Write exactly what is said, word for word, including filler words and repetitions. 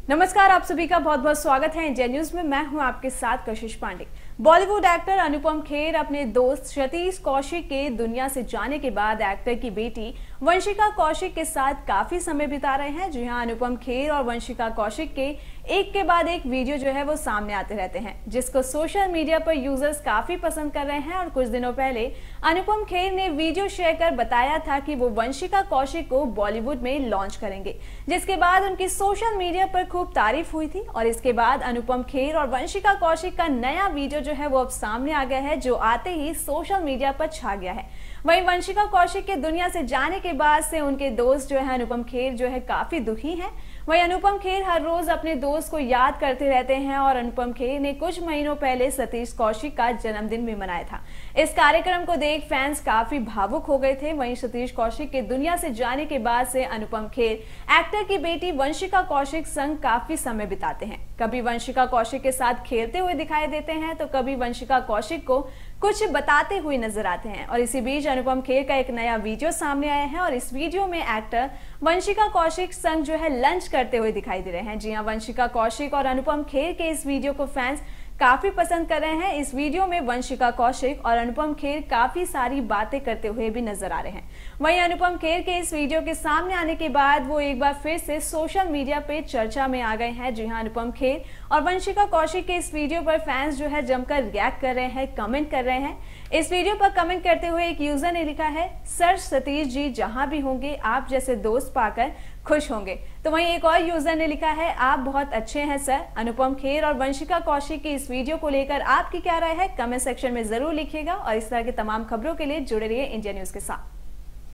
नमस्कार, आप सभी का बहुत बहुत स्वागत है इंडिया न्यूज में। मैं हूं आपके साथ कशिश पांडे। बॉलीवुड एक्टर अनुपम खेर अपने दोस्त सतीश कौशिक के दुनिया से जाने के बाद एक्टर की बेटी वंशिका कौशिक के साथ काफी समय बिता रहे हैं। जी हां, अनुपम खेर और वंशिका कौशिक के एक के बाद एक वीडियो जो है वो सामने आते रहते हैं, जिसको सोशल मीडिया पर यूजर्स काफी पसंद कर रहे हैं। और कुछ दिनों पहले अनुपम खेर ने वीडियो शेयर कर बताया था कि वो वंशिका कौशिक को बॉलीवुड में लॉन्च करेंगे, जिसके बाद उनकी सोशल मीडिया पर खूब तारीफ हुई थी। और इसके बाद अनुपम खेर और वंशिका कौशिक का नया वीडियो जो है वो अब सामने आ गया है, जो आते ही सोशल मीडिया पर छा गया है। वहीं वंशिका कौशिक के दुनिया से जाने के बाद से उनके दोस्त जो है अनुपम खेर जो है काफी दुखी हैं। वहीं अनुपम खेर हर रोज अपने दोस्त को याद करते रहते हैं और अनुपम खेर ने कुछ महीनों पहले सतीश कौशिक का जन्मदिन भी मनाया था। इस कार्यक्रम को देख फैंस काफी भावुक हो गए थे। वहीं सतीश कौशिक के दुनिया से जाने के बाद से अनुपम खेर एक्टर की बेटी वंशिका कौशिक संग काफी समय बिताते हैं। कभी वंशिका कौशिक के साथ खेलते हुए दिखाई देते हैं तो कभी वंशिका कौशिक को कुछ बताते हुए नजर आते हैं। और इसी बीच अनुपम खेर का एक नया वीडियो सामने आया है और इस वीडियो में एक्टर वंशिका कौशिक संग जो है लंच करते हुए दिखाई दे रहे हैं। जी हां, वंशिका कौशिक और अनुपम खेर के इस वीडियो को फैंस काफी पसंद कर रहे हैं। इस वीडियो में वंशिका कौशिक और अनुपम खेर काफी सारी बातें करते हुए भी नजर आ रहे हैं। वहीं अनुपम खेर के इस वीडियो के सामने आने के बाद वो एक बार फिर से सोशल मीडिया पे चर्चा में आ गए हैं। जी हां, अनुपम खेर और वंशिका कौशिक के इस वीडियो पर फैंस जो है जमकर रिएक्ट कर रहे हैं, कमेंट कर रहे हैं। इस वीडियो पर कमेंट करते हुए एक यूजर ने लिखा है, सर सतीश जी जहां भी होंगे आप जैसे दोस्त पाकर खुश होंगे। तो वहीं एक और यूजर ने लिखा है, आप बहुत अच्छे हैं सर। अनुपम खेर और वंशिका कौशिक की इस वीडियो को लेकर आपकी क्या राय है, कमेंट सेक्शन में जरूर लिखिएगा। और इस तरह की तमाम खबरों के लिए जुड़े रहिए इंडिया न्यूज के साथ।